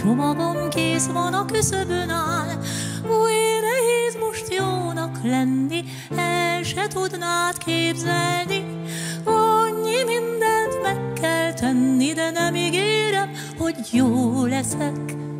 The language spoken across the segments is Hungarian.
csomagom kész van a küszöbön áll. Új, nehéz most jónak lenni, el se tudnád képzelni. Annyi mindent meg kell tenni, de nem ígérem, hogy jó leszek.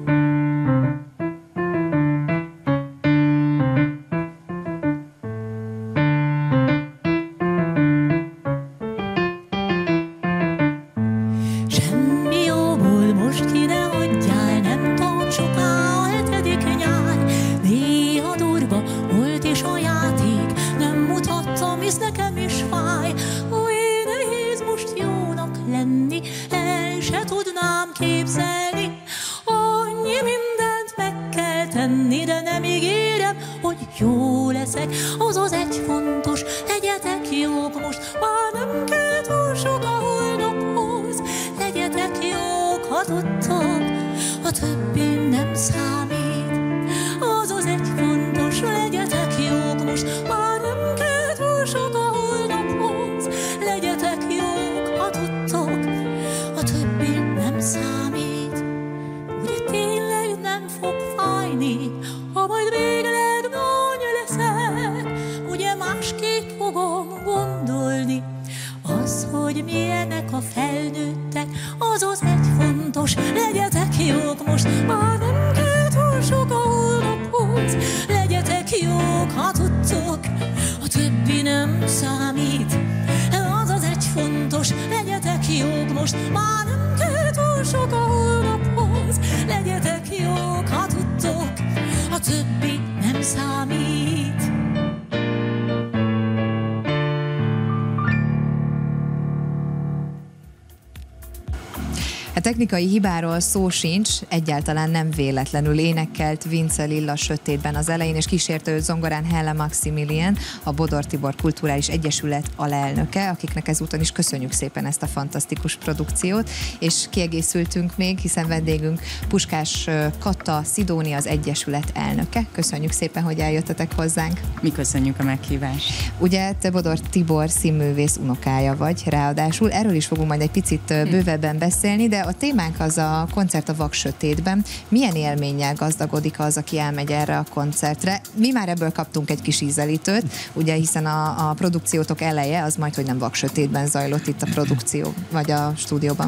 Technikai hibáról szó sincs, egyáltalán nem véletlenül énekelt Vince Lilla Sötétben az elején, és kísérte őt zongorán Helle Maximilian, a Bodor Tibor Kulturális Egyesület alelnöke, akiknek ezúton is köszönjük szépen ezt a fantasztikus produkciót, és kiegészültünk még, hiszen vendégünk Puskás Kata Szidónia, az Egyesület elnöke. Köszönjük szépen, hogy eljöttetek hozzánk. Mi köszönjük a meghívást. Ugye te Bodor Tibor színművész unokája vagy, ráadásul erről is fogunk majd egy picit bővebben beszélni, de a témánk az a koncert a Vak Sötétben. Milyen élménnyel gazdagodik az, aki elmegy erre a koncertre? Mi már ebből kaptunk egy kis ízelítőt, ugye, hiszen a produkciótok eleje az majd, hogy nem Vak Sötétben zajlott itt a produkció, vagy a stúdióban.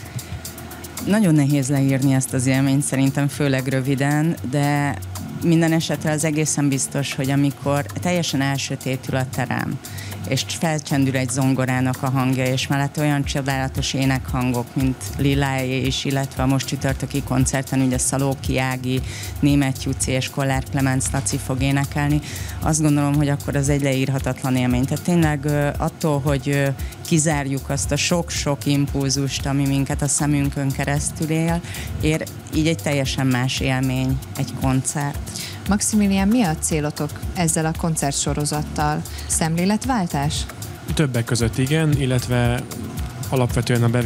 Nagyon nehéz leírni ezt az élményt, szerintem főleg röviden, de minden esetre az egészen biztos, hogy amikor teljesen elsötétül a terem, és felcsendül egy zongorának a hangja, és mellett olyan csodálatos énekhangok, mint Liláé is, illetve a most csütörtöki koncerten ugye Szalóki Ági, Németh Juci és Kollár Klemenc Laci fog énekelni. Azt gondolom, hogy akkor az egy leírhatatlan élmény. Tehát tényleg attól, hogy kizárjuk azt a sok-sok impulzust, ami minket a szemünkön keresztül ér, így egy teljesen más élmény egy koncert. Maximilian, mi a célotok ezzel a koncertsorozattal? Szemléletváltás? Többek között igen, illetve alapvetően a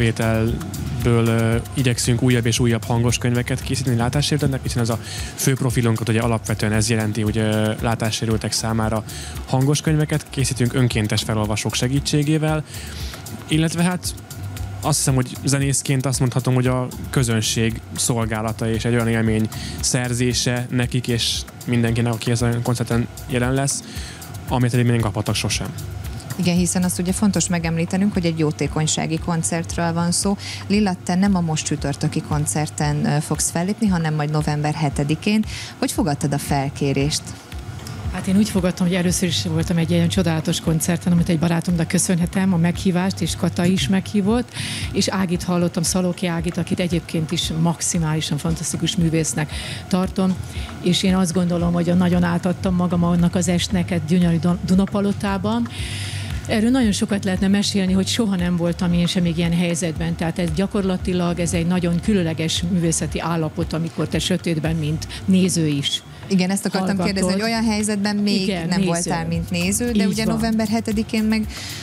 bevételből igyekszünk újabb és újabb hangos könyveket készíteni látássérülteknek, hiszen az a fő profilunkat ugye alapvetően ez jelenti, hogy látássérültek számára hangos könyveket készítünk önkéntes felolvasók segítségével, illetve hát azt hiszem, hogy zenészként azt mondhatom, hogy a közönség szolgálata és egy olyan élmény szerzése nekik és mindenkinek, aki ezen a koncerten jelen lesz, amit eddig még nem kaphattak sosem. Igen, hiszen azt ugye fontos megemlítenünk, hogy egy jótékonysági koncertről van szó. Lilla, te nem a most csütörtöki koncerten fogsz fellépni, hanem majd november 7-én. Hogy fogadtad a felkérést? Hát én úgy fogadtam, hogy először is voltam egy ilyen csodálatos koncerten, amit egy barátomnak köszönhetem, a meghívást, és Kata is meghívott, és Ágit hallottam, Szalóki Ágit, akit egyébként is maximálisan fantasztikus művésznek tartom, és én azt gondolom, hogy nagyon átadtam magam annak az estnek egy gyönyörű Dunapalotában. Erről nagyon sokat lehetne mesélni, hogy soha nem voltam én sem még ilyen helyzetben, tehát ez gyakorlatilag ez egy nagyon különleges művészeti állapot, amikor te sötétben, mint néző is. Igen, ezt akartam kérdezni, hogy olyan helyzetben még igen, nem voltál, mint néző, de így ugye van. November 7-én meg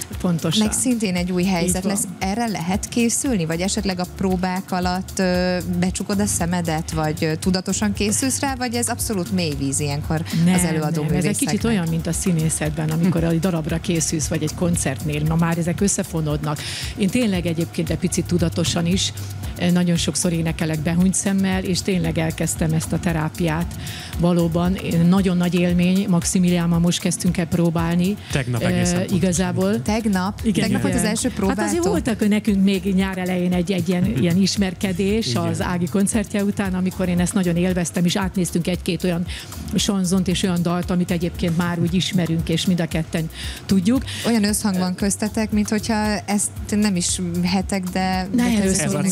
szintén egy új helyzet lesz. Erre lehet készülni? Vagy esetleg a próbák alatt becsukod a szemedet, vagy tudatosan készülsz rá, vagy ez abszolút mélyvíz ilyenkor az előadó művészeknek? Ez egy kicsit olyan, mint a színészetben, amikor egy darabra készülsz, vagy egy koncertnél. Na már ezek összefonódnak. Én tényleg egyébként egy picit tudatosan is nagyon sokszor énekelek behunyt szemmel, és tényleg elkezdtem ezt a terápiát. Valóban nagyon nagy élmény, Maximiliánmal most kezdtünk el próbálni. Tegnap egészen igazából. Tegnap volt az első próbáltó? Hát azért voltak nekünk még nyár elején egy ilyen ismerkedés az Ági koncertje után, amikor én ezt nagyon élveztem, és átnéztünk egy-két olyan sanzont és olyan dalt, amit egyébként már úgy ismerünk, és mind a ketten tudjuk. Olyan összhang van köztetek, mint hogyha ezt nem ismerhetek, de erről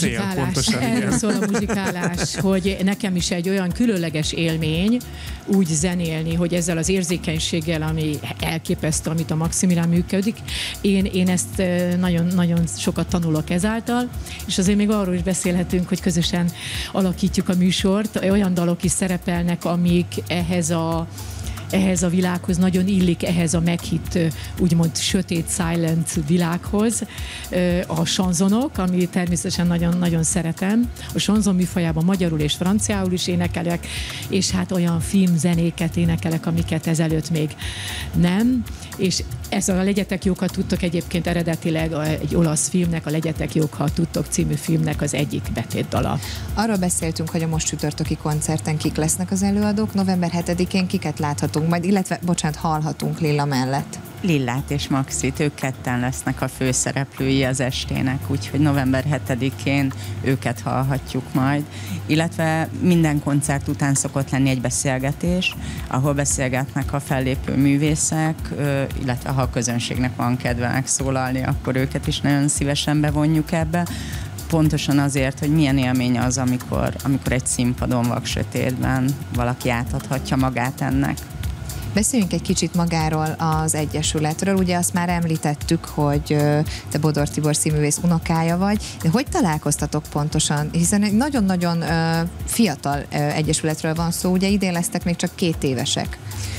szól a muzsikálás, hogy nekem is egy olyan különleges élmény úgy zenélni, hogy ezzel az érzékenységgel, ami elképesztő, amit a Maximilián működik, én ezt nagyon sokat tanulok ezáltal, és azért még arról is beszélhetünk, hogy közösen alakítjuk a műsort, olyan dalok is szerepelnek, amik ehhez a világhoz nagyon illik, ehhez a meghitt, úgymond sötét, silent világhoz. A chanzonok, ami természetesen nagyon-nagyon szeretem. A chanzon műfajában magyarul és franciául is énekelek, és hát olyan filmzenéket énekelek, amiket ezelőtt még nem. És ez a Legyetek jók, ha tudtok, egyébként eredetileg egy olasz filmnek, a Legyetek jók, ha tudtok című filmnek az egyik betétdala. Arról beszéltünk, hogy a most csütörtöki koncerten kik lesznek az előadók, november 7-én kiket láthatunk majd, illetve, hallhatunk Lilla mellett. Lillát és Maxit, ők ketten lesznek a főszereplői az estének, úgyhogy november 7-én őket hallhatjuk majd. Illetve minden koncert után szokott lenni egy beszélgetés, ahol beszélgetnek a fellépő művészek, illetve ha a közönségnek van kedve megszólalni, akkor őket is nagyon szívesen bevonjuk ebbe. Pontosan azért, hogy milyen élmény az, amikor egy színpadon vaksötétben valaki átadhatja magát ennek. Beszéljünk egy kicsit magáról az Egyesületről. Ugye azt már említettük, hogy te Bodor Tibor színművész unokája vagy, de hogy találkoztatok pontosan? Hiszen egy nagyon-nagyon fiatal egyesületről van szó, ugye idén lesztek még csak 2 évesek.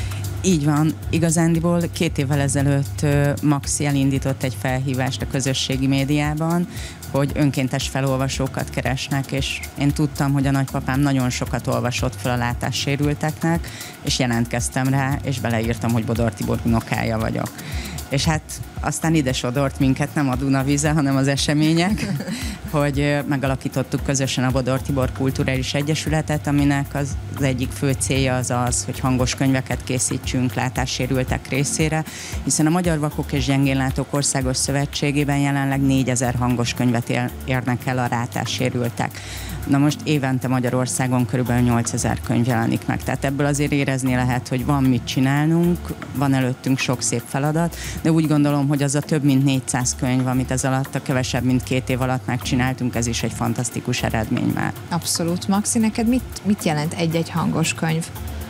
Így van, igazándiból 2 évvel ezelőtt Maxi elindított egy felhívást a közösségi médiában, hogy önkéntes felolvasókat keresnek, és én tudtam, hogy a nagypapám nagyon sokat olvasott fel a látássérülteknek, és jelentkeztem rá, és beleírtam, hogy Bodor Tibor unokája vagyok. És hát aztán ide sodort minket nem a Dunavíze, hanem az események, hogy megalakítottuk közösen a Bodor Tibor Kulturális Egyesületet, aminek az egyik fő célja az, hogy hangos könyveket készítsünk látássérültek részére, hiszen a Magyar Vakok és Gyengénlátók Országos Szövetségében jelenleg 4000 hangos könyvet érnek el a látássérültek. Na most évente Magyarországon körülbelül 8000 könyv jelenik meg, tehát ebből azért érezni lehet, hogy van mit csinálnunk, van előttünk sok szép feladat, de úgy gondolom, hogy az a több mint 400 könyv, amit ez alatt, a kevesebb, mint 2 év alatt megcsináltunk, ez is egy fantasztikus eredmény már. Abszolút. Maxi, neked mit jelent egy-egy hangos könyv?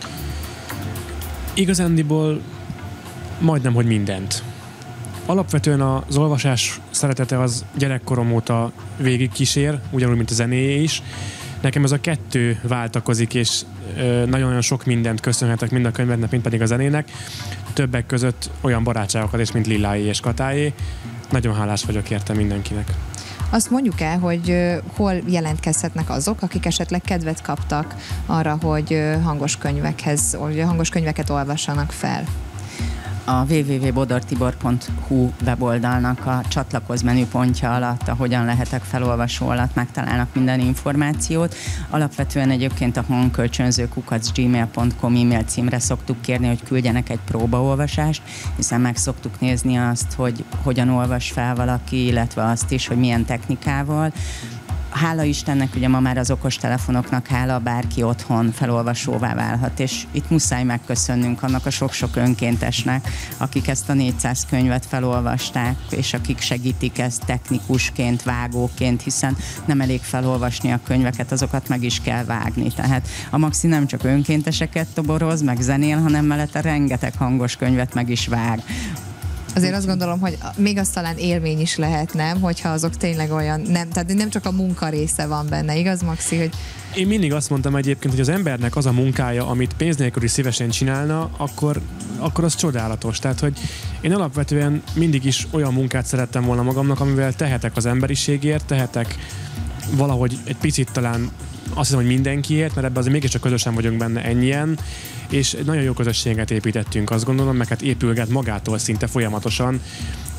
Igazándiból majdnem, hogy mindent. Alapvetően az olvasás szeretete az gyerekkorom óta végigkísér, ugyanúgy, mint a zenéje is. Nekem ez a 2 váltakozik, és nagyon-nagyon sok mindent köszönhetek mind a könyveknek, mind pedig a zenének. Többek között olyan barátságokat is, mint Lilláé és Katáé. Nagyon hálás vagyok érte mindenkinek. Azt mondjuk el, hogy hol jelentkezhetnek azok, akik esetleg kedvet kaptak arra, hogy hangos könyveket olvassanak fel. A www.bodortibor.hu weboldalnak a csatlakozz menüpontja alatt, ahogyan lehetek felolvasó alatt megtalálnak minden információt. Alapvetően egyébként a hangkölcsönző@gmail.com e-mail címre szoktuk kérni, hogy küldjenek egy próbaolvasást, hiszen meg szoktuk nézni azt, hogy hogyan olvas fel valaki, illetve azt is, hogy milyen technikával. Hála Istennek, ugye ma már az okostelefonoknak hála, bárki otthon felolvasóvá válhat, és itt muszáj megköszönnünk annak a sok-sok önkéntesnek, akik ezt a 400 könyvet felolvasták, és akik segítik ezt technikusként, vágóként, hiszen nem elég felolvasni a könyveket, azokat meg is kell vágni. Tehát a Maxi nem csak önkénteseket toboroz, meg zenél, hanem mellette rengeteg hangos könyvet meg is vág. Azért azt gondolom, hogy még az talán élmény is lehet, nem? Hogyha azok tényleg olyan, tehát nem csak a munka része van benne, igaz, Maxi? Hogy... Én mindig azt mondtam egyébként, hogy az embernek az a munkája, amit pénz nélkül is szívesen csinálna, akkor az csodálatos. Tehát, hogy én alapvetően mindig is olyan munkát szerettem volna magamnak, amivel tehetek az emberiségért, tehetek valahogy egy picit talán azt hiszem, hogy mindenkiért, mert ebben azért mégiscsak közösen vagyunk benne ennyien, és nagyon jó közösséget építettünk, azt gondolom, meg hát épülget magától szinte folyamatosan,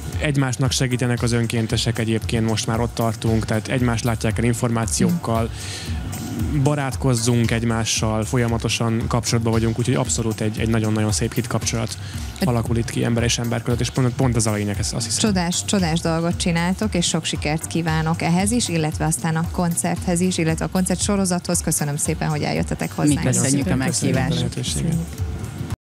egymásnak segítenek az önkéntesek egyébként, most már ott tartunk, tehát egymást látják el információkkal, barátkozzunk egymással, folyamatosan kapcsolatban vagyunk, úgyhogy abszolút egy nagyon-nagyon szép hit kapcsolat alakul itt ki ember és ember között, és pont ez a lényeg, azt hiszem. Csodás dolgot csináltok, és sok sikert kívánok ehhez is, illetve aztán a koncerthez is, illetve a koncert sorozathoz. Köszönöm szépen, hogy eljöttetek hozzánk. Mi köszönjük a meghívást.